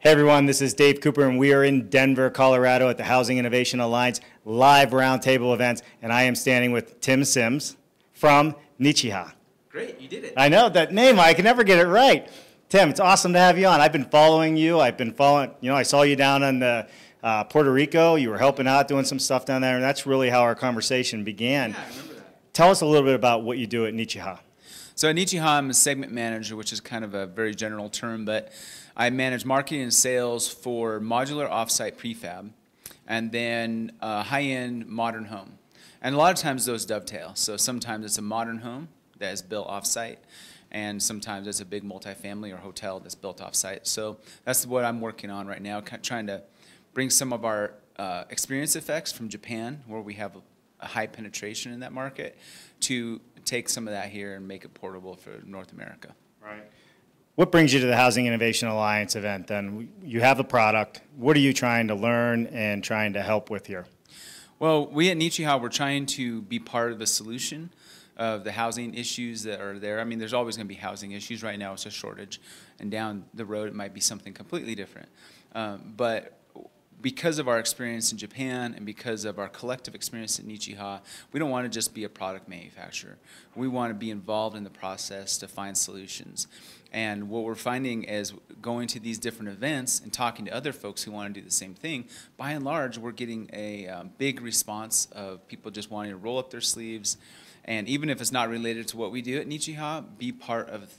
Hey everyone, this is Dave Cooper and we are in Denver, Colorado at the Housing Innovation Alliance live roundtable events, and I am standing with Tim Sims from Nichiha. Great, you did it. I know, that name, I can never get it right. Tim, it's awesome to have you on. I've been following you. I saw you down on the Puerto Rico. You were helping out, doing some stuff down there, and that's really how our conversation began. Yeah, I remember that. Tell us a little bit about what you do at Nichiha. So at Nichiha, I'm a segment manager, which is kind of a very general term, but I manage marketing and sales for modular offsite prefab and then high-end modern home. And a lot of times those dovetail. So sometimes it's a modern home that is built offsite, and sometimes it's a big multifamily or hotel that's built offsite. So that's what I'm working on right now, trying to bring some of our experience effects from Japan, where we have a high penetration in that market, to take some of that here and make it portable for North America. Right. What brings you to the Housing Innovation Alliance event then? You have a product. What are you trying to learn and trying to help with here? Well, we at Nichiha, we're trying to be part of the solution of the housing issues that are there. I mean, there's always going to be housing issues. Right now it's a shortage, and down the road it might be something completely different. But because of our experience in Japan and because of our collective experience at Nichiha, we don't want to just be a product manufacturer. We want to be involved in the process to find solutions. And what we're finding is going to these different events and talking to other folks who want to do the same thing, by and large, we're getting a big response of people just wanting to roll up their sleeves. And even if it's not related to what we do at Nichiha, be part of,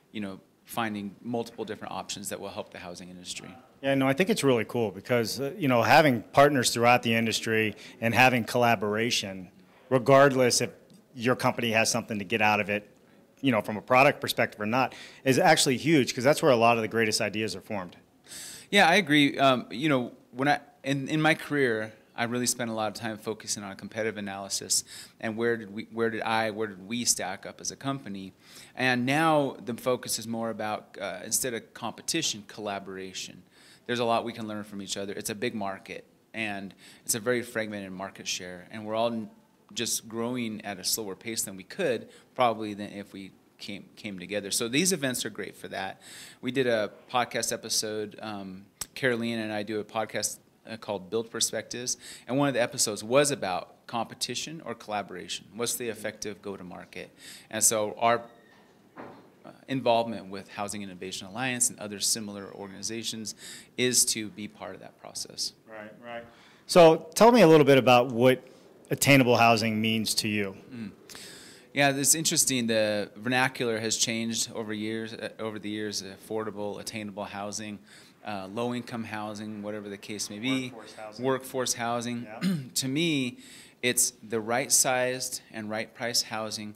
finding multiple different options that will help the housing industry. Yeah, no, I think it's really cool because, having partners throughout the industry and having collaboration, regardless if your company has something to get out of it, from a product perspective or not, is actually huge because that's where a lot of the greatest ideas are formed. Yeah, I agree. When in my career, I really spent a lot of time focusing on competitive analysis and where did we stack up as a company. And now the focus is more about, instead of competition, collaboration. There's a lot we can learn from each other. It's a big market, and it's a very fragmented market share, and we're all just growing at a slower pace than we could, probably, than if we came together. So these events are great for that. We did a podcast episode, Caroline and I do a podcast called Build Perspectives, and one of the episodes was about competition or collaboration. What's the effective go-to-market? And so our involvement with Housing Innovation Alliance and other similar organizations is to be part of that process. Right, right. So tell me a little bit about what attainable housing means to you. Yeah, it's interesting. The vernacular has changed over the years. Affordable, attainable housing, low-income housing, whatever the case may be. Workforce housing. Yeah. To me, it's the right-sized and right-priced housing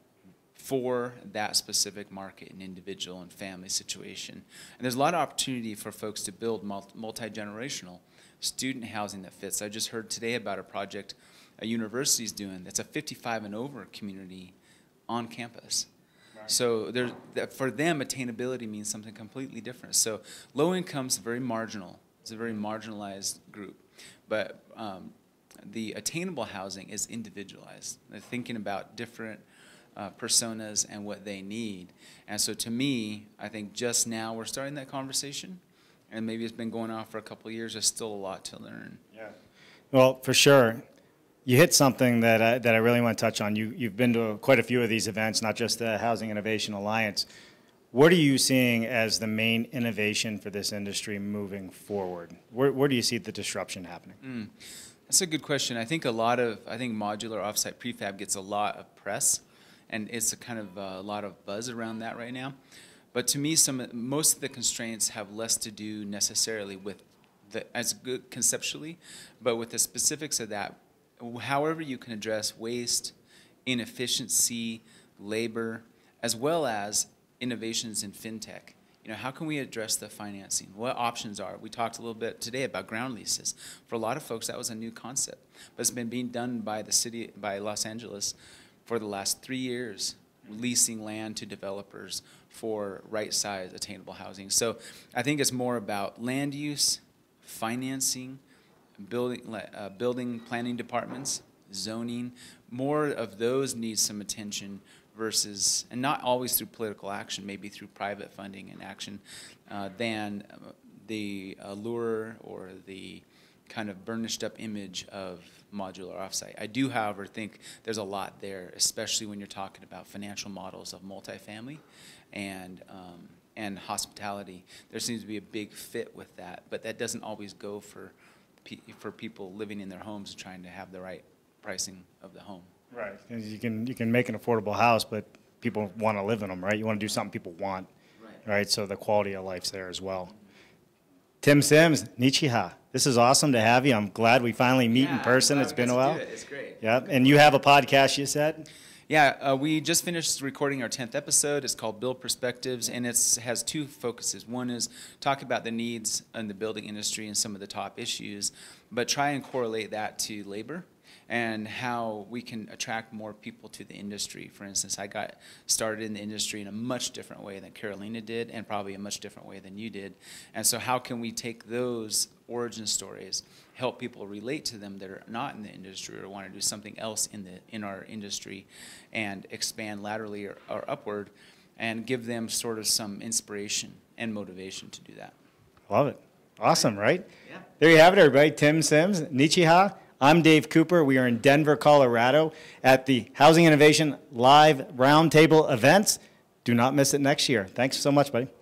for that specific market and individual and family situation. And there's a lot of opportunity for folks to build multi-generational student housing that fits. I just heard today about a project a university is doing that's a 55 and over community on campus. Right. So for them, attainability means something completely different. So low income's very marginal. It's a very marginalized group. But the attainable housing is individualized. They're thinking about different personas and what they need. And so to me, I think just now we're starting that conversation, and maybe it's been going on for a couple of years. There's still a lot to learn. Yeah. Well, for sure. You hit something that I really want to touch on. You've been to quite a few of these events, not just the Housing Innovation Alliance. What are you seeing as the main innovation for this industry moving forward? Where do you see the disruption happening? That's a good question. I think modular offsite prefab gets a lot of press, and it's a lot of buzz around that right now. But to me, most of the constraints have less to do necessarily with as good conceptually, but with the specifics of that. However you can address waste, inefficiency, labor, as well as innovations in fintech. How can we address the financing? What options are? We talked a little bit today about ground leases. For a lot of folks, that was a new concept, but it's been being done by by Los Angeles for the last 3 years, leasing land to developers for right-sized attainable housing. So I think it's more about land use, financing, building planning departments, zoning. More of those need some attention versus, and not always through political action, maybe through private funding and action, than the allure or the kind of burnished up image of modular offsite. I do, however, think there's a lot there, especially when you're talking about financial models of multifamily and hospitality. There seems to be a big fit with that, but that doesn't always go for people living in their homes and trying to have the right pricing of the home. Right. 'Cause you can make an affordable house, but people want to live in them, right? You want to do something people want, right? So the quality of life's there as well. Tim Sims, Nichiha. This is awesome to have you. I'm glad we finally meet in person. It's been a while. It's great. Yeah, and you have a podcast, you said? Yeah, we just finished recording our 10th episode. It's called Build Perspectives, and it has two focuses. One is talk about the needs in the building industry and some of the top issues, but try and correlate that to labor and how we can attract more people to the industry. For instance, I got started in the industry in a much different way than Carolina did, and probably a much different way than you did. And so how can we take those origin stories, help people relate to them that are not in the industry or want to do something else in our industry, and expand laterally or upward, and give them sort of some inspiration and motivation to do that. Love it. Awesome, right? Yeah. There you have it, everybody. Tim Sims, Nichiha. I'm Dave Cooper. We are in Denver, Colorado at the Housing Innovation Live Roundtable events. Do not miss it next year. Thanks so much, buddy.